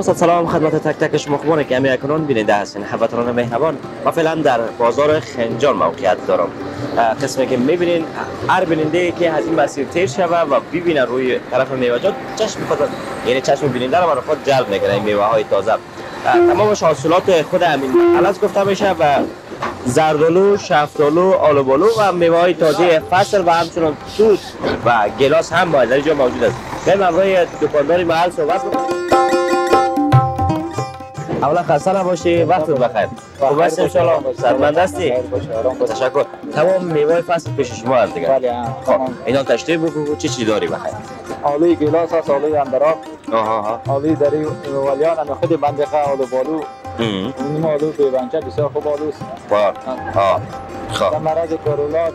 سلام خدمت تک تک شما خوبان که همی اکنون بیننده هستین. هموطنان مهربان، ما فعلا در بازار خنجان موقعیت دارم. قسمی که میبینین هر بیننده که از این مسیر تیر شوه و ببینه روی طرف میوه‌جات چشم خود، یعنی چشم بیننده رو برای خود جلب میکنه. این میوه های تازه تمام حاصلات خود همین الان گفته میشه و زردالو، شفتالو، آلوبالو و میوه های تازه فصل و همچنان توت و گلاس هم در اینجا موجود است. بریم همراه دکاندار محل صحبت کنیم. اولا خسته نباشی، وقتت بخیر. خوب هستی ان شاء الله؟ سرمند هستی؟ تشکر. تمام میوه فصل پیش شما هست دیگه. بله. اینا تشریح بگو چی داری بخیر؟ آلوی گلاس هست، آلوی اندراب، آها، آلوی دری ولیان، هم خود منطقه آلوبالو. این آلو بیرانچه بسیار خوب آلوست. خب. در مرض کرونا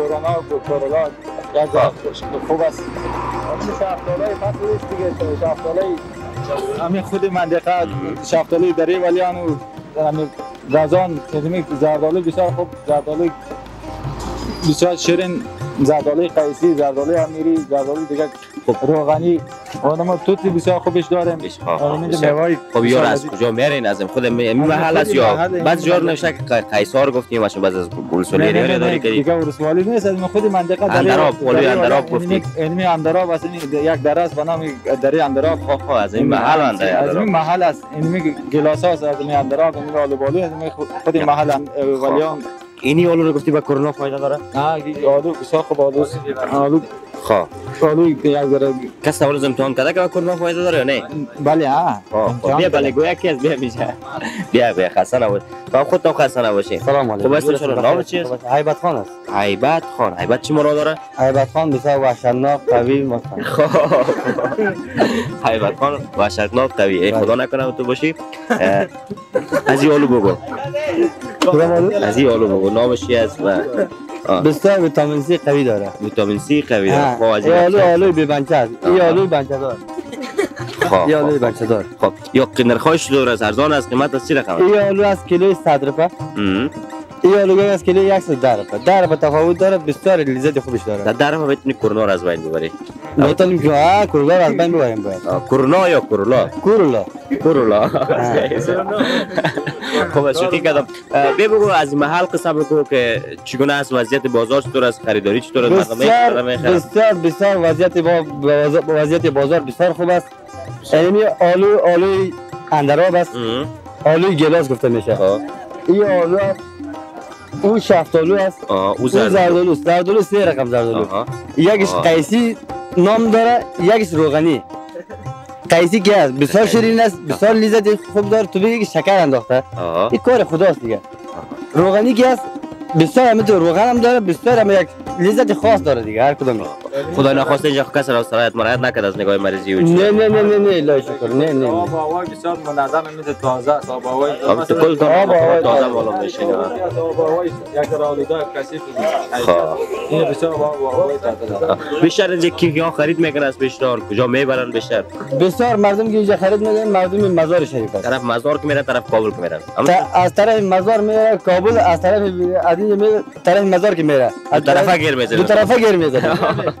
یک خوب است. شفتالوی فصل است دیگه، شفتالوی همین خود منطقه شفتالوی دری ولیان و همین رزان، زردالو بسیار خوب، زردالو بسیار شیرین، زردالوی قیسی، زردالوی امیری، زردالوی دیگه روغنی، ما توت بسیار خوبش داریم. خب یار از کجا میارین؟ از خود محل است یا بعضی جا نوشته که قیصر گفتیم ماشون بعضی از ولسوالی داری که دیگه ولسوالی نیست، از خود منطقه اندراب، قولی اندراب گفتیم. علمی اندراب است، یک دره است به نام دره اندراب. خب از این محل اندراب، از این محل است. این گلاس است از این اندراب، این آلوبالو از خود محل ولیان. اینی آلو رو گفتی با کرونا فایده داره؟ آلو بسیار خوب آلوست. آلو خب آلو یک ذره کس اول امتحان کرده که با کرونا فایده داره یا نه؟ بله بیا بله گویا کی از بیا میشه. بیا خسته نباش. تو خودت خسته نباشی. سلام علیکم. خوب است ان شاء الله. نام چی است؟ هیبت خان است. هیبت خان. هیبت چی مراد داره؟ هیبت خان بسیار وحشتناک قوی مستند. خب هیبت خان وحشتناک قوی. ای خدا نکنه تو باشی. از این آلو بگو. از این آلو بگو نامش چی است و بسیار ویتامین سی قوی داره. ویتامین سی قوی داره. خب از این آلو ببنچه است. این آلو بنچه دار. این آلو بنچه دار. خب یا نرخش داره ارزان است، قیمت از چی رقم؟ این آلو از کیلو 100 روپیه. این آلو از کیلو 110 روپیه. در به تفاوت داره، بسیار لذت خوبش داره. در ما بتونی کرونا را از بین ببری. میتونیم که کرونا را از بین ببریم باید. کرونا یا کرولا؟ کرولا. خب از شوخی کردم. بگو از محل قصه بگو که چگونه است وضعیت بازار، چطور است خریداری، چطور است مردم؟ بسیار وضعیت بازار بسیار خوب است. این آلوی اندراب است. آلوی گلاس گفته میشه. این آلو اون شفتالو است. اون زردالو 3 رقم زردالو. یکیش قیسی نام داره، یکیش روغنی. قیسی که است بسیار شیرین است، بسیار لذت خوب داره. تو بگی شکر انداخته، این کار خداست دیگه. روغنی که است بسیار همینطور روغن هم داره، بسیار هم یک لذت خاص داره دیگه. هر کدوم خدا نخواسته اینجا کسی را سرایت مرایت نکرد از نگاه مریضی و نه لا شکر نه آب هوای بسیار منظم مثل تازه است. آب هوای تو کل تازه بالا میشه. آب هوای یک در آلودگاه کثیف این بسیار آب هوای تازه. بیشتر اینجا کیان خرید میکنن از بیشتر کجا میبرن بیشتر؟ بسیار مردم که اینجا خرید میکنن مردم مزار شریف است. طرف مزار که میرن، طرف کابل که میرن. از طرف مزار میره کابل، از طرف ادین میره طرف مزار که میره. از طرفا گیر میزنه. دو طرفا گیر میزنه.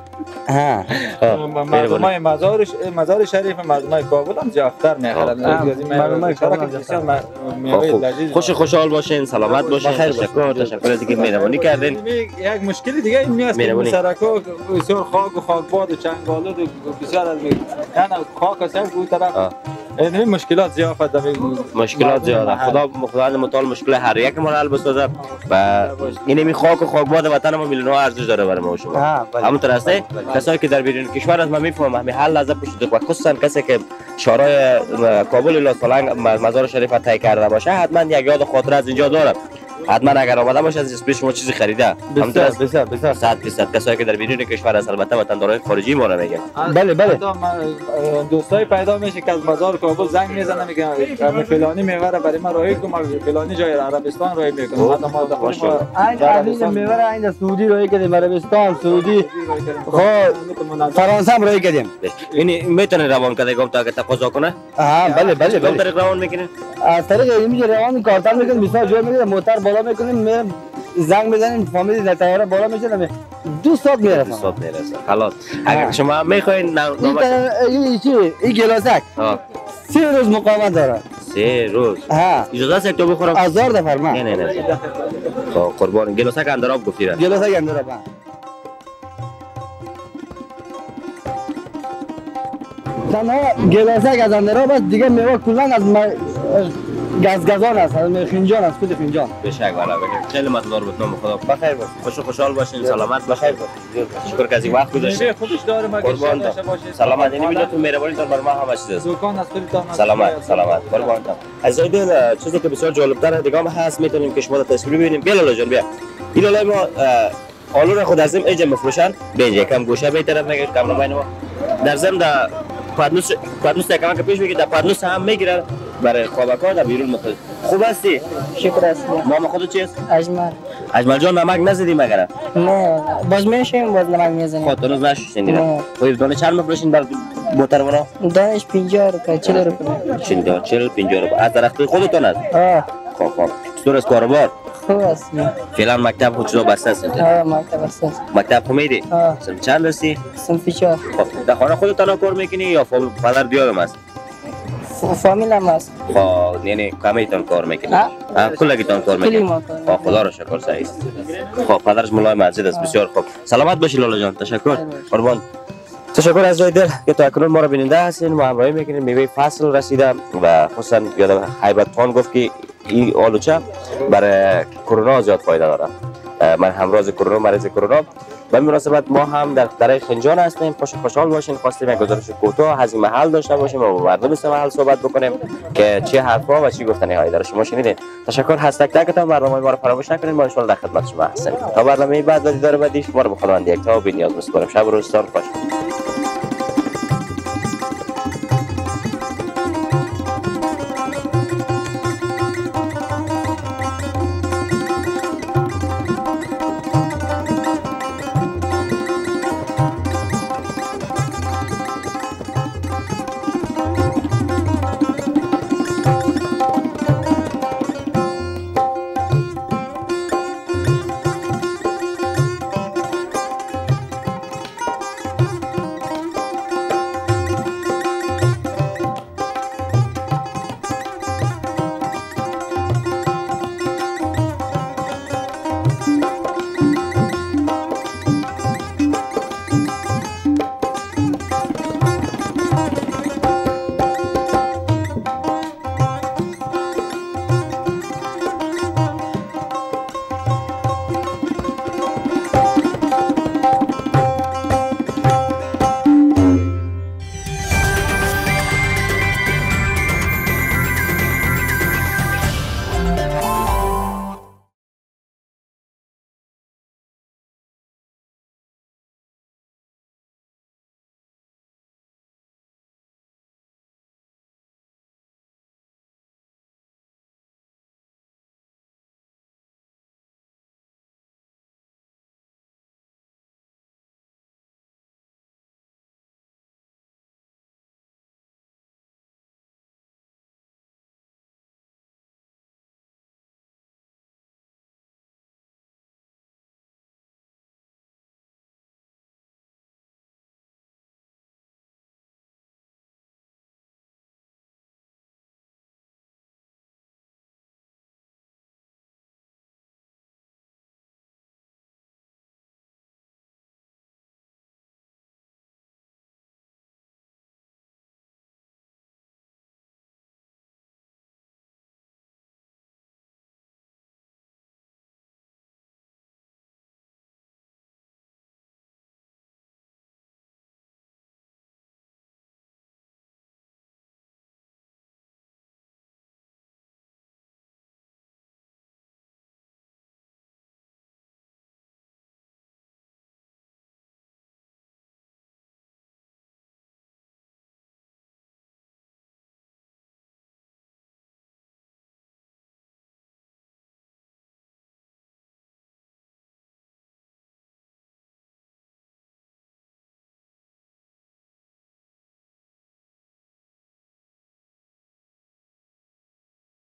مردمای مزار شریف مردمای کابل هم زیادتر میخرن. مردمای کابل بسیار خوشحال باشین، سلامت باشین. تشکر از اینکه مهربانی کردین. یک مشکلی دیگه این میاد که سرکا بسیار خاک و خاکباد و چنگالود و بسیار از یعنی خاک است اون طرف. این مشکلات زیاد مشکلات زیاده. خدا متعال مشکل هر یک ما حل بسازه و این خاک و خاکباد وطن ما میلیون ها ارزش داره برای ما و شما. همونطور است کسایی که در بیرون کشور از ما میفهمم همین حل لحظه پشت و خصوصا کسی که شورای کابل الی سالنگ مزار شریف طی کرده باشه حتما یک یاد خاطره از اینجا داره. حتما اگر آمده باشه از پیش شما چیزی خریده. بسیار 100% کسایی که در بیرون کشور است البته وطندارای خارجی ما رو میگن. بله دوستای پیدا میشه که از مزار کابل زنگ میزنن میگن فلانی میوه برای ما راهی کن، فلانی جای عربستان راهی میکنم. این میوه این سعودی راهی کردیم، عربستان، سعودی، فرانسه هم راهی کردیم. این میتونه روان کنه تا که تقاضا کنه؟ بله طریق روان میکنه؟ از طریق این روان کارتن میکنه، مثلا جای میگه موتر بالا میکنیم، زنگ میزنیم فامیلی در طیاره بالا میشه، 2 ساعت میرسه. 2 ساعت میرسه. خلاص اگر شما میخواین این گلاسک 3 روز مقاومت داره. 3 روز. ها. اجازه است یک تا بخورم؟ 1000 دفر ما. نه. خب قربان گلوسک اندراب گفتیره. گلوسک اندراب. تنها گلوسک از اندراب است، دیگه میوه کلا از گزگزان است، از خنجان است، خود خنجان. بشک والا بگیم. خیلی مطلوب بود نام خدا. بخیر باش. خوش و خوشحال باشین، سلامت بخیر باش. شکر که از این وقت گذاشتید. خودش داره مگه قربان داشته باشه. سلامت. این میلتون مهربانیتون بر ما هم هست. دکان از خودتان. سلامت. قربان تام. از دل چیزی که بسیار جالب تر دیگه هست میتونیم که شما را تصویر ببینیم. بیا جان بیا. این لای ما آلو را خود از این اینجا میفروشن. به اینجا کم گوشه به طرف میگه کامرامین ما. در ضمن در پادنوس کمان که پیش میگه در پادنوس هم میگیرن برای خوابکا در بیرون مخصوص. خوب هستی؟ شکر است. نام خودت چیست؟ اجمل جان نمک نزدی مگر؟ نه باز میشیم باز نمک میزنیم. خود تنوز نشوشین دیگه. خب دونه چند میفروشین بر بوتر برا؟ دانش 50 روپیه 40 روپیه. 40 50 روپیه. از درخت خودتون است؟ خب. چطور است کاروبار؟ خوب است. فعلا مکتب خود چرا بسته است؟ مکتب است. مکتب خو میری؟ صنف چند هستی؟ صنف 4. خب در خانه خودتان کار میکنی یا پدر دیارم است؟ فامیل هم است. خب یعنی کمیتون کار میکنی؟ کلگیتون کار میکنی؟ خب خدا را شکر صحیح. خب پدرش مولای مسجد است. بسیار خوب. سلامت باشی لالا جان. تشکر. قربان. تشکر از جای دل که تا اکنون ما را بیننده هستین. ما همراهی میکنیم. میوه فصل رسیده و خصوصا یادم هیبت خان گفت که این آلوچه برای کرونا زیاد فایده داره. من همراز کرونا مریض کرونا به مناسبت ما هم در درای خنجان هستیم. خوشحال باشین. خواستیم یک گزارش کوتاه از این محل داشته باشیم و با مردم از محل صحبت بکنیم که چه حرفا و چی گفتنی هایی داره. شما شنیدین. تشکر هست تک تکتون. برنامه ما رو فراموش نکنید. ما ان شاء الله در خدمت شما هستیم. تا برنامه بعد و دیدار بعدی شما رو به خداوند یکتا و بی‌نیاز می‌سپارم. شب و روزتان خوش.